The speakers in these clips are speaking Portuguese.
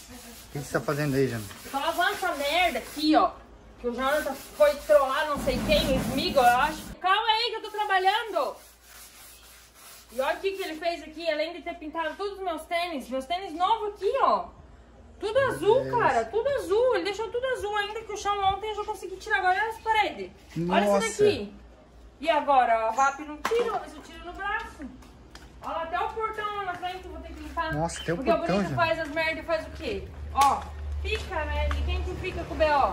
que você tá fazendo aí, Jana? Tô lavando essa merda aqui, ó. Que o Jonathan foi trollar não sei quem, o Smigol, eu acho. Calma aí que eu tô trabalhando. E olha o que ele fez aqui, além de ter pintado todos os meus tênis novos aqui, ó. Tudo azul, cara, tudo azul. Ele deixou tudo azul ainda, que o chão ontem eu já consegui tirar. Agora olha essa parede. Olha isso daqui. E agora, ó, o VAP não tira, vou ver se eu tiro no braço. Olha lá, até o portão lá na frente eu vou ter que limpar. Nossa, tem o porque portão, o bonito já faz as merdas e faz o quê? Ó, fica, né? E quem que fica com o B.O.?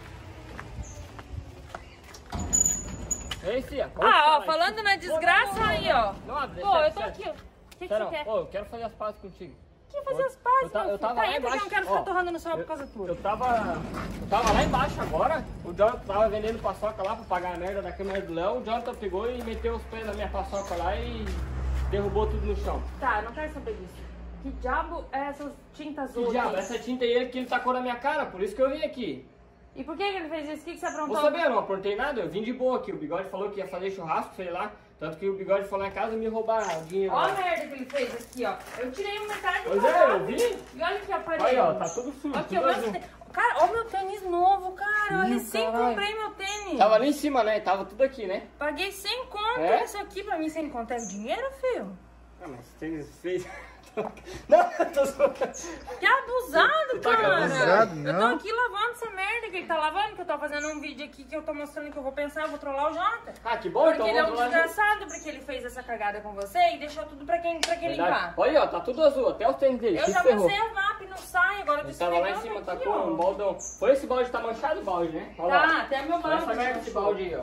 Ei, filha. Ah, ó, falando na desgraça aí, ó. Pô, eu tô aqui, ó. O que você quer? Pô, eu quero fazer as pazes contigo. Que fazer as pazes, eu tava lá embaixo. Eu não quero ficar torrando no sol por causa tua. Eu tava lá embaixo agora. O Jonathan tava vendendo paçoca lá pra pagar a merda da câmera do Léo. O Jonathan pegou e meteu os pés na minha paçoca lá e derrubou tudo no chão. Tá, não quero saber disso. Que diabo é essas tintas azuis? Que diabo? Essa tinta aí que ele tacou na minha cara, por isso que eu vim aqui. E por que ele fez isso? O que você aprontou? Vou saber, eu não aprontei nada, eu vim de boa aqui. O Bigode falou que ia fazer churrasco, sei lá. Tanto que o Bigode foi lá em casa me roubar o dinheiro. Olha a merda que ele fez aqui, ó. Eu tirei metade do Pois é, eu vi. E olha aqui a parede. Aí, ó, tá tudo sujo. Aqui, tudo ó, azul. cara, ó meu tênis novo, cara. Eu recém caralho. comprei meu tênis. Tava lá em cima, né? Tava tudo aqui, né? Paguei 100 conto. É? Isso aqui pra mim 100 conto é dinheiro, filho? Ah, mas tênis fez... Não, eu tô zoando. Que abusado, Tá cara. abusado, eu tô não. aqui lavando essa merda que ele tá lavando, que eu tô fazendo um vídeo aqui que eu tô mostrando que eu vou pensar, eu vou trollar o Jonathan. Ah, que bom, Porque então ele é um vamos lá. desgraçado, porque ele fez essa cagada com você e deixou tudo pra quem limpar. Olha, ó, tá tudo azul, até os tênis dele. Eu tudo já ferrou. passei a VAP, não sai, agora eu tô Ele tava lá em esfregando cima, aqui, tacou ó. um baldão. Foi esse balde, tá manchado o balde, né? Olha Tá, lá. até meu Olha balde. essa merda desse balde aí, ó.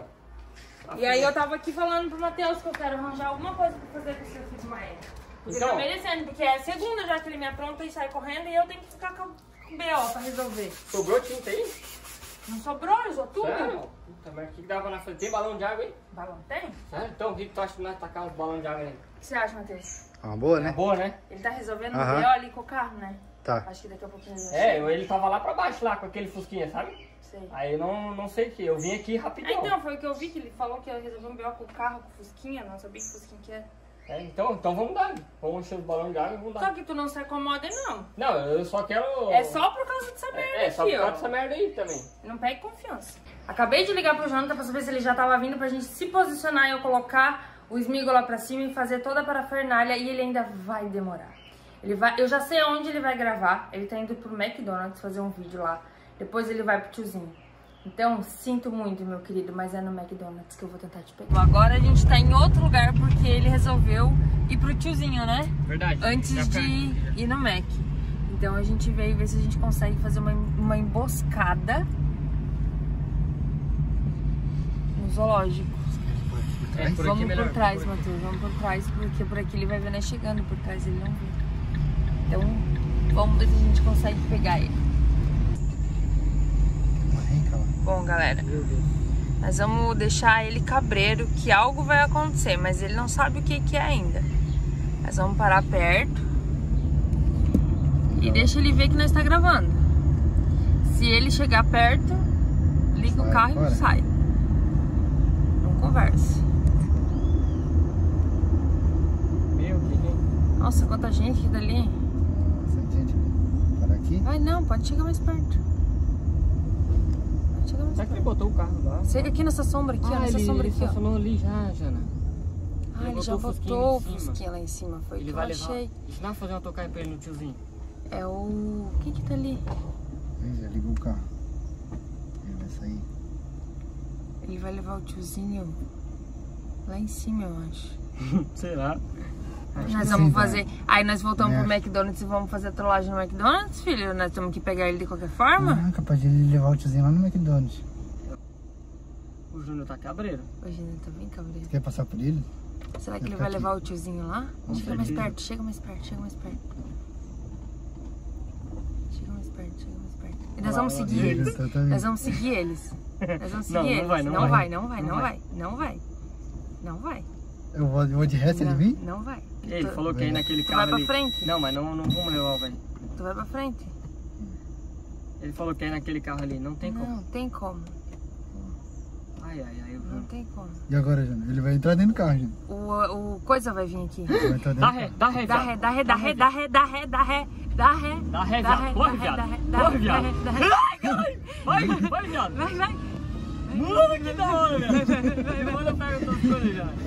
E aí eu tava aqui falando pro Matheus que eu quero arranjar alguma coisa pra fazer com o seu filho Maia. Porque Então, tá merecendo, porque é a segunda já que ele me apronta e sai correndo e eu tenho que ficar com o B.O. pra resolver. sobrou tinta aí? Não sobrou, eu usou tudo. Sério? Puta, mas o que dava na frente? Tem balão de água aí? Balão tem? Sério? Então o que tu acha de nós tacar uns balões de água aí? O que você acha, Matheus? É uma boa, É né? boa, né? Ele tá resolvendo o Aham. B.O. ali com o carro, né? Tá. Acho que daqui a pouquinho ele Ele tava lá pra baixo, lá com aquele fusquinha, sabe? Sei. Aí eu não sei o que, eu vim aqui rapidão. Então, foi o que eu vi, que ele falou que ia resolver um B.O. com o carro, com Fusquinha, não sabia que Fusquinha que era. Então vamos dar. Vamos encher os balões de água e vamos Só dar. que tu não se acomoda, não. Não, eu só quero... É só por causa dessa merda só aqui, por ó. causa dessa merda aí também. Não pegue confiança. Acabei de ligar pro Jonathan pra saber se ele já tava vindo pra gente se posicionar e eu colocar o Smigol lá pra cima e fazer toda a parafernália e ele ainda vai demorar. Eu já sei onde ele vai gravar. Ele tá indo pro McDonald's fazer um vídeo lá. Depois ele vai pro tiozinho. Então, sinto muito, meu querido, mas é no McDonald's que eu vou tentar te pegar. Agora a gente tá em outro lugar porque ele resolveu ir pro tiozinho, né? Verdade. Antes de ir no Mac. Então a gente veio ver se a gente consegue fazer uma emboscada no zoológico. Por Vamos aqui melhor. por trás, Matheus, vamos por trás, porque por aqui ele vai ver nós chegando, por trás ele não vê. Então, vamos ver se a gente consegue pegar ele. Bom, galera, nós vamos deixar ele cabreiro, que algo vai acontecer, mas ele não sabe o que é ainda. Nós vamos parar perto e deixa ele ver que nós tá gravando. Se ele chegar perto, liga o carro e sai. Não conversa. Meu, que... Nossa, quanta gente dali. Para aqui? Ai, não, pode chegar mais perto. Pode chegar mais Será que ele perto. botou o carro lá? Chega aqui nessa sombra aqui, ó. Nessa sombra aqui, ó. estacionou ali já, Jana. Ah, ele já botou o fusquinha lá em cima. Foi o que eu achei. Deixa eu fazer uma tocar pra ele no tiozinho. É o... Quem que tá ali? Já ligou o carro. Ele vai sair. Ele vai levar o tiozinho lá em cima, eu acho. Sei lá. Nós vamos fazer... Aí nós voltamos pro McDonald's e vamos fazer a trollagem no McDonald's, filho? Nós temos que pegar ele de qualquer forma? Não, capaz de ele levar o tiozinho lá no McDonald's. O Júnior tá cabreiro. Hoje ele tá bem cabreiro. Quer passar por ele? Será que ele vai levar o tiozinho lá? Chega mais certeza. perto, chega mais perto, chega mais perto. Chega mais perto, chega mais perto. E nós vamos seguir eles. Nós vamos seguir eles. Nós vamos seguir eles. Não vai. Não vai. Eu vou de resto ele vir? Não vai. Ele falou que aí naquele Tu carro vai pra ali... frente? Não, mas não vamos levar, velho. Tu vai pra frente? Ele falou que aí naquele carro ali, não tem como. Não, tem como. Não tem como. E agora, Jana? Ele vai entrar dentro do carro, Jana. O coisa vai vir aqui. Ele vai entrar dentro Dá do ré, carro. dá ré, Dá ré, dá ré, dá ré, dá ré, dá ré, dá ré, dá ré. Dá ré, Dá viado. ré, Corre, dá ré, viado. dá ré, Corre, dá ré, viado. dá ré. Vai, vai, viado. Vai, vai. Mano, que da hora, viado. Depois eu pego as coisas já.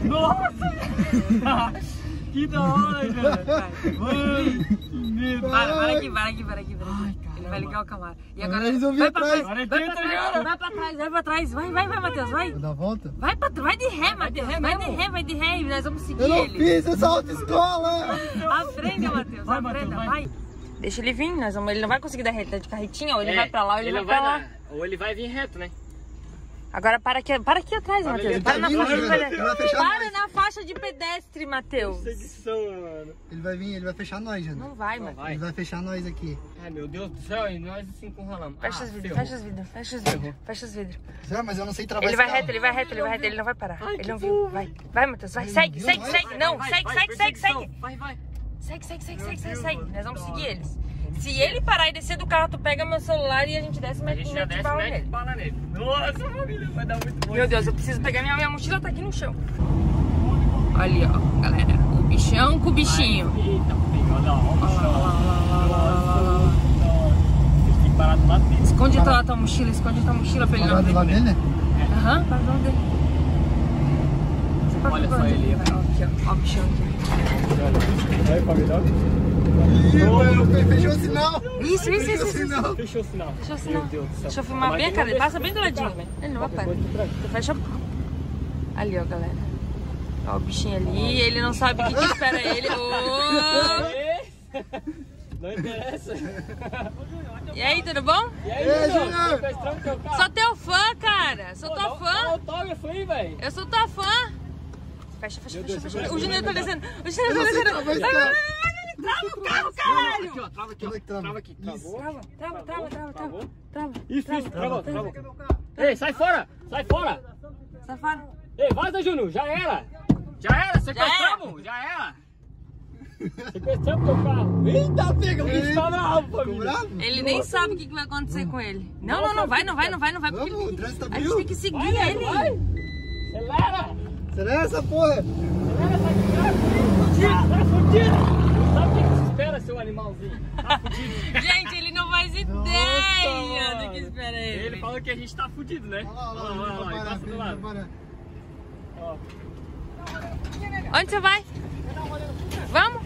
Nossa! Que da hora, cara. Mano, que medo. Para aqui, para aqui, para aqui, para aqui. Ele vai ligar o Camaro. E agora eles vão vir vai pra atrás. trás, vai pra trás, vai pra trás, vai pra trás. Vai, vai, vai, Matheus, vai. Vou dar a volta? Vai de ré, Matheus. Vai de ré e nós vamos seguir Eu não ele. fiz essa autoescola! Aprenda, Matheus, Vai, aprenda, Matheus, vai. vai. Deixa ele vir, ele não vai conseguir dar ré, ele tá de carretinha, ou ele vai pra lá ou ele vai pra lá. Ou ele vai vir reto, né? Agora para aqui atrás, Matheus. ele Para tá na vindo, faixa de ele vai pedestre. fechar Para nós. na faixa de pedestre, Matheus. Seguição, mano. Ele vai vir, ele vai fechar nós, Jana. Não vai, Não Matheus. vai. Ele vai fechar nós aqui. Ai, meu Deus do céu, e nós assim encurralamos. Fecha os vidros, ferrou. fecha os vidros, fecha os vidros, fecha os vidros. Zé, mas eu não sei travar Ele esse vai carro. reto, ele vai reto, ele vai reto, ele não vai parar. Ai, Ele que não viu. Vai, vai, Matheus, vai, segue, segue, vai, segue. Não, Vai, segue, vai, segue, segue, perseguição. segue. Vai, vai. Segue, segue, segue, Meu segue, segue, Deus, segue. mano, Nós vamos que seguir da eles. Se ele parar e descer do carro, tu pega meu celular e a gente desce e A mete gente já desce e bala mete nele. bala nele. Nossa, família, vai dar muito bom. Meu Deus, eu preciso pegar minha mochila, tá aqui no chão. Olha ali, ó, galera. O bichão com o bichinho. Eita, filho, olha lá, olha o bichão. Tem que parar do lado dele. Esconde tua mochila pra ele não Parado ver. lá dele? Aham, para do lado dele. Você pode Olha ver só onde ele, ó. vai. Ó, aqui, ó, ó o bichão aqui. Vai, família. Ih, mano, fechou o sinal! Isso. Fechou o sinal! Fechou o sinal. Deixa eu Meu assinar. Deus do céu. Deixa eu filmar bem a cara dele. Passa bem do ladinho, velho. Ele não vai parar. Tu fecha. Ali, ó, galera. Ó, o bichinho ali. Ele não sabe o que espera ele. Ô! Não interessa. E aí, tudo bom? E aí, Ei, Júnior? Júnior? Sequestrando teu carro? Sou teu fã, cara. Sou tua Dá um fã. autógrafo aí, velho. Eu sou tua fã. Fecha, Meu Deus, fecha. meu O Deus. Júnior tá descendo. O Júnior Eu tá não sei descendo. travar esse Vai, carro. trava o carro, caralho. Aqui, ó, trava aqui, Como é que trava? Trava aqui, travou. Trava. Isso, travou. Ei, sai fora, sai fora. Sai fora. Ei, vaza, Júnior, já era. Já era, sequestramos, já era. Sequestramos teu carro. Eita, pega, o bicho tá bravo, Ficou família. bravo? Ele nem sabe o que vai acontecer com ele. Não vai. Porque Vamos, o trânsito a gente abriu. tem que seguir Vai, ele. vai. Acelera. Será essa porra? Acelera, tá fudido. Sabe o que se espera, seu animalzinho? Tá fudido. Gente, ele não faz ideia Nossa, do que espera ele. Ele falou que a gente tá fudido, né? Olha lá, encosta do lado. Ó. Onde você vai? Vamos?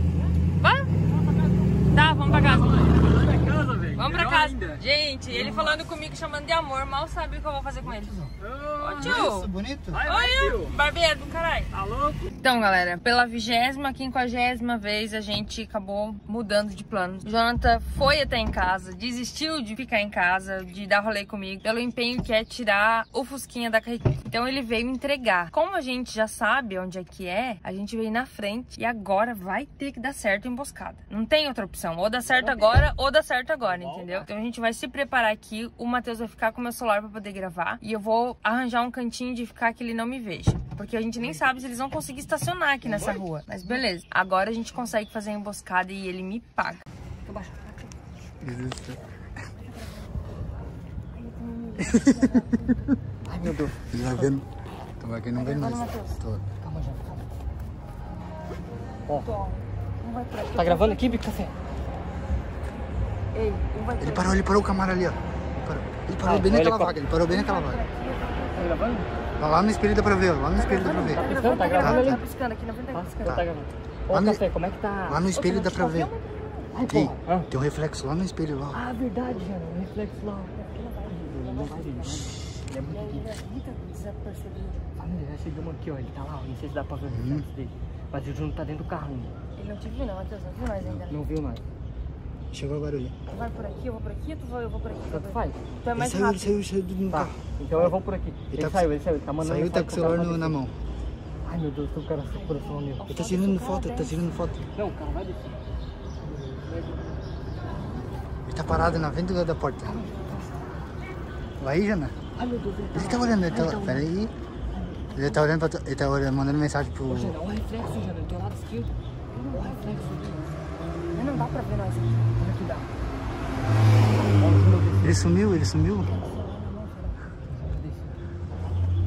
Tá, vamos pra casa. Vamos pra casa, velho. Vamos pra Melhor casa. ainda. Gente, ele falando comigo, chamando de amor, mal sabe o que eu vou fazer com ele. Ô, Isso, tio. bonito? Vai, Oi, tio. barbeiro do caralho. Tá louco? Então, galera, pela 20ª, 50ª vez a gente acabou mudando de plano. O Jonathan foi até em casa, desistiu de ficar em casa, de dar rolê comigo, pelo empenho que é tirar o Fusquinha da carretinha. Então ele veio me entregar. Como a gente já sabe onde é que é, a gente veio na frente e agora vai ter que dar certo a emboscada. Não tem outra opção, ou dá certo agora, ou dá certo agora, entendeu? Então a gente vai se preparar aqui, o Matheus vai ficar com o meu celular pra poder gravar e eu vou arranjar um cantinho de ficar que ele não me veja. Porque a gente nem sabe se eles vão conseguir estacionar aqui nessa rua. Mas beleza, agora a gente consegue fazer a emboscada e ele me paga. Deixa eu baixar. Ai, meu Deus. Ele vai vendo. Então aqui não vê nós. Tô. Calma, já. Ó. Tá gravando aqui, Bico Café? Ei, Ele parou o Camaro ali, ó. Ele parou bem naquela vaga, Tá gravando? Vai lá no espelho dá pra ver, ó. Lá no espelho dá pra ver. Tá piscando, tá gravando ali? Tá piscando aqui na frente. Tá piscando. Tá gravando. Ô, Lá no- Café, como é que tá? Lá no espelho dá pra ver. Ai, Ei, porra. Ah. tem um reflexo lá no espelho lá. Ah, verdade, Jana. O reflexo lá. Não vai ver, não. Ele é muito família, já chegamos aqui, ó. Ele tá lá, ó. Não sei se dá pra ver o reflexo dele. Mas o Júnior tá dentro do carro ainda. Ele não te viu não, Matheus, não viu nós ainda. Não viu nós. Chegou agora ali. Tu vai por aqui, eu vou por aqui, eu vou por aqui. Tanto faz. Tu é mais Ele rápido. saiu do Tá, carro. então eu vou por aqui. Ele saiu, ele tá mandando Saiu e tá com o celular na mão. Ai, meu Deus, o cara seu coração meu. Ele tá tirando foto, Não, o cara vai descer. Ele tá parado na frente da porta. Vai, Jana. Ai, meu Deus, Ele tá olhando, pera aí. Ele tá olhando ele tá mandando mensagem pro... Jana, olha o reflexo, Jana, do teu lado esquerdo. Olha o reflexo ali. Mas não dá pra ver nós aqui. Olha que dá. Olha o Júnior desceu. Ele sumiu.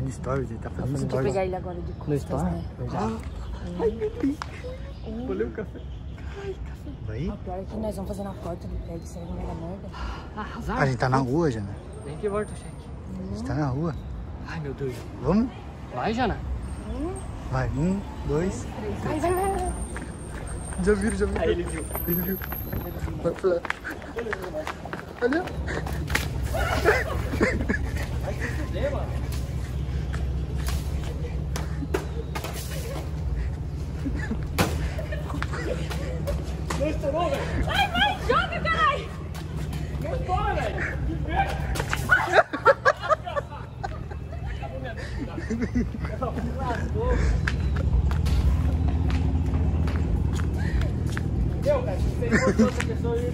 fazendo stories, ele tá fazendo Tem que stories. pegar ele agora de No costas, store? né? Ai, meu Deus. Olha o café. Vai? O pior é que nós vamos fazer na porta do prédio, isso aí não vai dar merda. Azar. A gente tá na rua, Jana. Nem que volta o cheque. A gente tá na rua. Ai, meu Deus. Vamos? Vai, Jana. Vai, 1, 2. Vai, vai, vai, vai. Já viram, já viram. Aí ele viu. Ele viu. Vai pra lá. Olha. Não estourou, velho. Vai, vai, joga, caralho! Não estoura, velho. Meu, cara, se você for outra pessoa, eu ia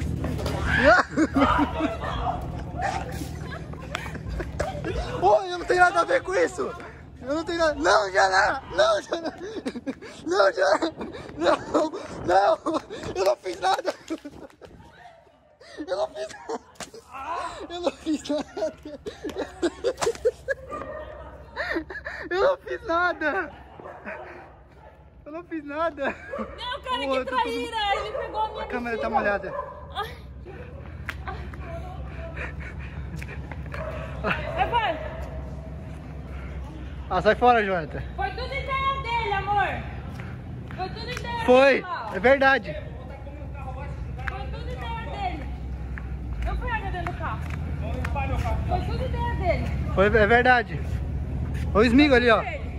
Ô, eu não tenho nada a ver com isso! Eu não tenho nada. Não, Jana! Não, Jana! Não, Jana! Não! Não! Eu não fiz nada! Eu não fiz nada! Eu não fiz nada! Eu não fiz nada! Eu não fiz nada! Não, cara, Pô, que eu tô traíra! Ele pegou a minha A câmera tá mochila. molhada. Vai, vai! Ah, sai fora, Jonathan. Foi tudo ideia dele, amor! Foi tudo ideia Foi! dele, Paulo. É verdade! Foi tudo ideia dele! Não foi água dentro do carro. Foi tudo ideia dele. Foi, é verdade. Olha o Smigo ali, ó.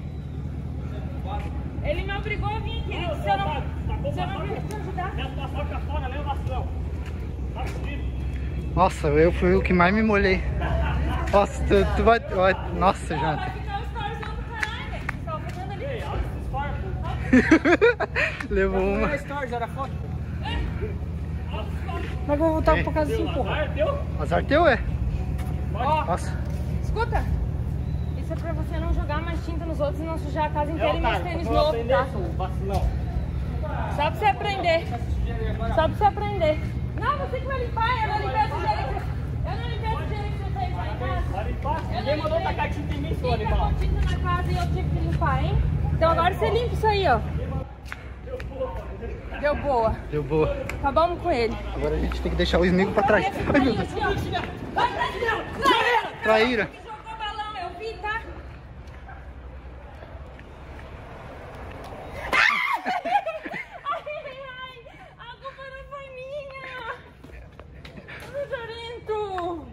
Ele me obrigou a vir aqui. Ele disse, se eu não vir te ajudar. Nossa, eu fui o que mais me molhei. Nossa, tu vai... Nossa, Vai Jonathan. ficar os stories do caralho, velho. Você tava fazendo ali. Levou uma. Não stories, era foto. Mas eu vou voltar pra casa assim, porra. Azar teu, é? Ó, Nossa. escuta. Isso é pra você não jogar mais tinta nos outros e não sujar a casa inteira e meus tênis novos, tá? Só pra você aprender. Só pra você aprender. Não, você que vai limpar, eu não limpei a sujeira que eu não limpei a sujeira que você fez lá em casa. Ninguém mandou tacar tinta em mim, sua Fica animal. com tinta na casa e eu tive que limpar, hein? Então agora você limpa isso aí, ó. Deu boa. Deu boa. Acabamos com ele. Agora a gente tem que deixar o Smigo pra trás. Ai, meu Deus. Vai, traíra! Traíra. Que jogou balão, eu vi, tá? Ai, a culpa não foi minha! Lazarento!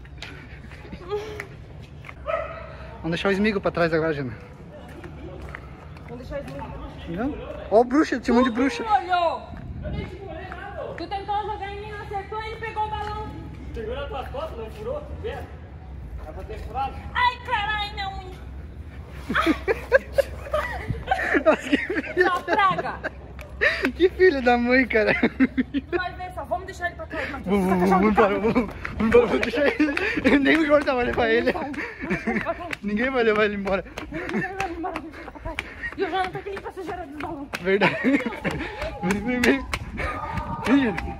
Vamos deixar o Smigo pra trás agora, Jana. Vamos deixar isso muito. Não? Ó, o bruxa, tinha um monte de bruxa. Tu olhou! Tu tentou jogar em mim, não acertou, ele pegou o balão. Pegou nas tuas costas, não furou? Tu vê? Era pra ter furado. Ai, caralho, minha unha! Nossa, que filho, Só praga! que filho da mãe, cara. Tu vai ver só, vamos deixar ele pra trás, Matheus. Vamos embora, vamos deixar ele. Nem o Jordan vai levar ele. Ninguém vai levar ele embora. E o Jonathan tá aqui limpa a sujeira dos balões. Verdade. Vem. Vem, Jana.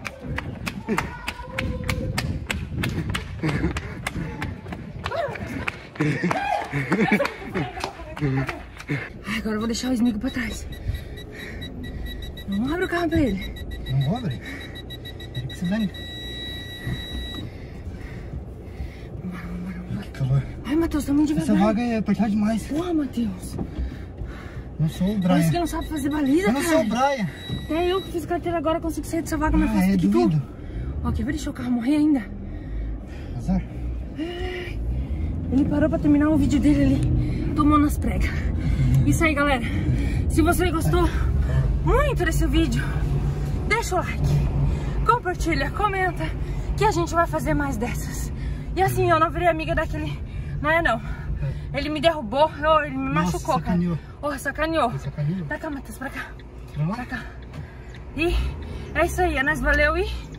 Agora eu vou deixar o Smigo pra trás. Não abre o carro pra ele. Não vou abrir. Ele que se dane. Calor. Ai, Matheus, tá muito Essa devagar. vaga é apertada demais. Porra, Matheus. Não sou o Parece que Brian. não sabe fazer baliza, Eu não cara. sou o Brian. Até eu que fiz carteira agora consigo sair dessa vaga mais Ah, fácil é do que tu. duvido. Ó, quer ver? Deixou o carro morrer ainda. Azar. Ele parou pra terminar o vídeo dele ali. Tomou nas pregas. Isso aí, galera. Se você gostou muito desse vídeo, deixa o like, compartilha, comenta, que a gente vai fazer mais dessas. E assim, eu não virei amiga daquele... Não é não. Ele me derrubou, ele me Nossa, machucou, sacaneou. cara. Oh, sacaneou. Sacaneou? Pra cá, Matheus, pra cá. Pra lá? Pra cá. E é isso aí, é nóis, valeu e...